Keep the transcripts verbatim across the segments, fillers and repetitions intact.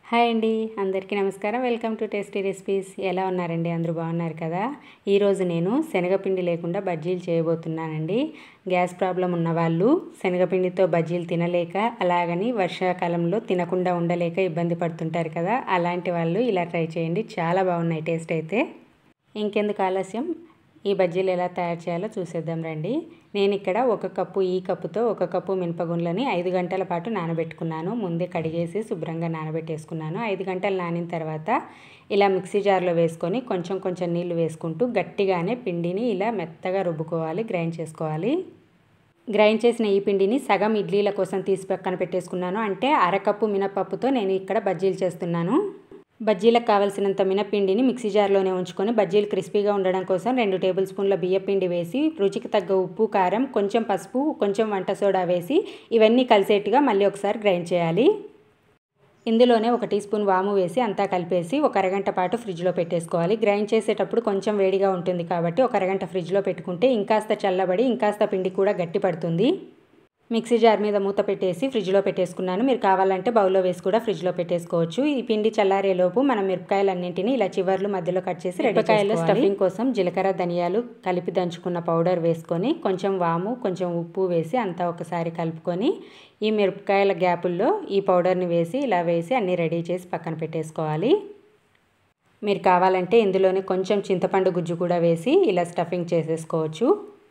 Hi అండి, అందరికీ నమస్కారం. Welcome to tasty recipes. ఎలా ఉన్నారండి? అందరూ బాగున్నారు కదా? ఈరోజు నేను శనగపిండి లేకుండా బజ్జీలు చేయబోతున్నానండి. గ్యాస్ ప్రాబ్లం ఉన్నవాళ్ళు శనగపిండితో బజ్జీలు తినలేక, అలాగని వర్షాకాలంలో తినకుండా ఉండలేక ఇబ్బంది పడుతుంటారు కదా, అలాంటి వాళ్ళు ఇలా ట్రై చేయండి. చాలా బాగున్నాయి టేస్ట్ అయితే. ఇంకెందుకు ఆలస్యం, ఈ బజ్జీలు ఎలా తయారు చేయాలో చూసేద్దాం రండి. నేను ఇక్కడ ఒక కప్పు ఈ కప్పుతో ఒక కప్పు మినపగుండ్లని ఐదు గంటల పాటు నానబెట్టుకున్నాను. ముందే కడిగేసి శుభ్రంగా నానబెట్టేసుకున్నాను. ఐదు గంటలు నానిన తర్వాత ఇలా మిక్సీ జార్లో వేసుకొని కొంచెం కొంచెం నీళ్లు వేసుకుంటూ గట్టిగానే పిండిని ఇలా మెత్తగా రుబ్బుకోవాలి, గ్రైండ్ చేసుకోవాలి. గ్రైండ్ చేసిన ఈ పిండిని సగం ఇడ్లీల కోసం తీసి పక్కన పెట్టేసుకున్నాను. అంటే అరకప్పు మినపప్పుతో నేను ఇక్కడ బజ్జీలు చేస్తున్నాను. బజ్జీలకు కావాల్సినంత మినపిండిని మిక్సీ జార్లోనే ఉంచుకొని బజ్జీలు క్రిస్పీగా ఉండడం కోసం రెండు టేబుల్ స్పూన్ల బియ్యపిండి వేసి, రుచికి తగ్గ ఉప్పు, కారం, కొంచెం పసుపు, కొంచెం వంట సోడా వేసి ఇవన్నీ కలిసేట్టుగా మళ్ళీ ఒకసారి గ్రైండ్ చేయాలి. ఇందులోనే ఒక టీ స్పూన్ వాము వేసి అంతా కలిపేసి ఒక అరగంట పాటు ఫ్రిడ్జ్లో పెట్టేసుకోవాలి. గ్రైండ్ చేసేటప్పుడు కొంచెం వేడిగా ఉంటుంది కాబట్టి ఒక అరగంట ఫ్రిడ్జ్లో పెట్టుకుంటే ఇంకాస్త చల్లబడి ఇంకాస్త పిండి కూడా గట్టి పడుతుంది. మిక్సీ జార్ మీద మూత పెట్టేసి ఫ్రిడ్జ్లో పెట్టేసుకున్నాను. మీరు కావాలంటే బౌల్లో వేసి కూడా ఫ్రిడ్జ్లో పెట్టేసుకోవచ్చు. ఈ పిండి చల్లారేలోపు మనం మిరపకాయలన్నింటినీ ఇలా చివర్లు మధ్యలో కట్ చేసి మిరపకాయలో స్టఫింగ్ కోసం జీలకర్ర, ధనియాలు కలిపి దంచుకున్న పౌడర్ వేసుకొని కొంచెం వాము, కొంచెం ఉప్పు వేసి అంతా ఒకసారి కలుపుకొని ఈ మిరపకాయల గ్యాపుల్లో ఈ పౌడర్ని వేసి ఇలా వేసి అన్నీ రెడీ చేసి పక్కన పెట్టేసుకోవాలి. మీరు కావాలంటే ఇందులోనే కొంచెం చింతపండు గుజ్జు కూడా వేసి ఇలా స్టఫింగ్ చేసేసుకోవచ్చు.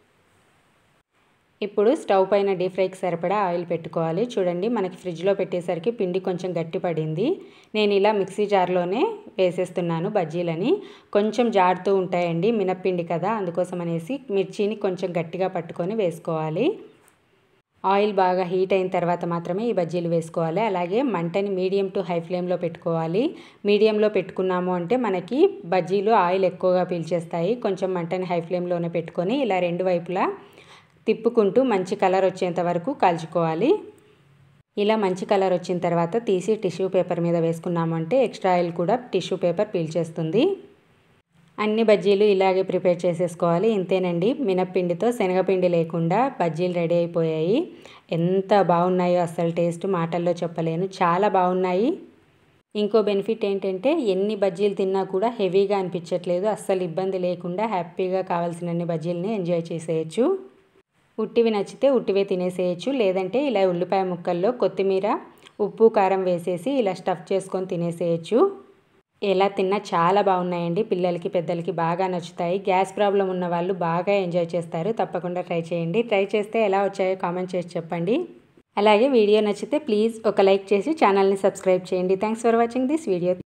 ఇప్పుడు స్టవ్ పైన డీప్ ఫ్రైకి సరిపడా ఆయిల్ పెట్టుకోవాలి. చూడండి, మనకి ఫ్రిడ్జ్లో పెట్టేసరికి పిండి కొంచెం గట్టి పడింది. నేను ఇలా మిక్సీ జార్లోనే వేసేస్తున్నాను బజ్జీలని. కొంచెం జారుతూ ఉంటాయండి, మినప్పిండి కదా, అందుకోసం అనేసి మిర్చిని కొంచెం గట్టిగా పట్టుకొని వేసుకోవాలి. ఆయిల్ బాగా హీట్ అయిన తర్వాత మాత్రమే ఈ బజ్జీలు వేసుకోవాలి. అలాగే మంటని మీడియం టు హై ఫ్లేమ్లో పెట్టుకోవాలి. మీడియంలో పెట్టుకున్నాము అంటే మనకి బజ్జీలు ఆయిల్ ఎక్కువగా పీల్చేస్తాయి. కొంచెం మంటని హై ఫ్లేమ్లోనే పెట్టుకొని ఇలా రెండు వైపులా తిప్పుకుంటూ మంచి కలర్ వచ్చేంత వరకు కాల్చుకోవాలి. ఇలా మంచి కలర్ వచ్చిన తర్వాత తీసి టిష్యూ పేపర్ మీద వేసుకున్నామంటే ఎక్స్ట్రా ఆయిల్ కూడా టిష్యూ పేపర్ పీల్చేస్తుంది. అన్ని బజ్జీలు ఇలాగే ప్రిపేర్ చేసేసుకోవాలి. ఇంతేనండి, మినప్పిండితో శనగపిండి లేకుండా బజ్జీలు రెడీ అయిపోయాయి. ఎంత బాగున్నాయో అసలు టేస్ట్ మాటల్లో చెప్పలేను, చాలా బాగున్నాయి. ఇంకో బెనిఫిట్ ఏంటంటే ఎన్ని బజ్జీలు తిన్నా కూడా హెవీగా అనిపించట్లేదు. అస్సలు ఇబ్బంది లేకుండా హ్యాపీగా కావాల్సినన్ని బజ్జీలని ఎంజాయ్ చేసేయచ్చు. ఉట్టివి నచ్చితే ఉట్టివే తినేసేయచ్చు, లేదంటే ఇలా ఉల్లిపాయ ముక్కల్లో కొత్తిమీర, ఉప్పు, కారం వేసేసి ఇలా స్టఫ్ చేసుకొని తినేసేయచ్చు. ఎలా తిన్నా చాలా బాగున్నాయండి. పిల్లలకి, పెద్దలకి బాగా నచ్చుతాయి. గ్యాస్ ప్రాబ్లం ఉన్న వాళ్ళు బాగా ఎంజాయ్ చేస్తారు. తప్పకుండా ట్రై చేయండి. ట్రై చేస్తే ఎలా వచ్చాయో కామెంట్ చేసి చెప్పండి. అలాగే వీడియో నచ్చితే ప్లీజ్ ఒక లైక్ చేసి ఛానల్ని సబ్స్క్రైబ్ చేయండి. Thanks for watching this video.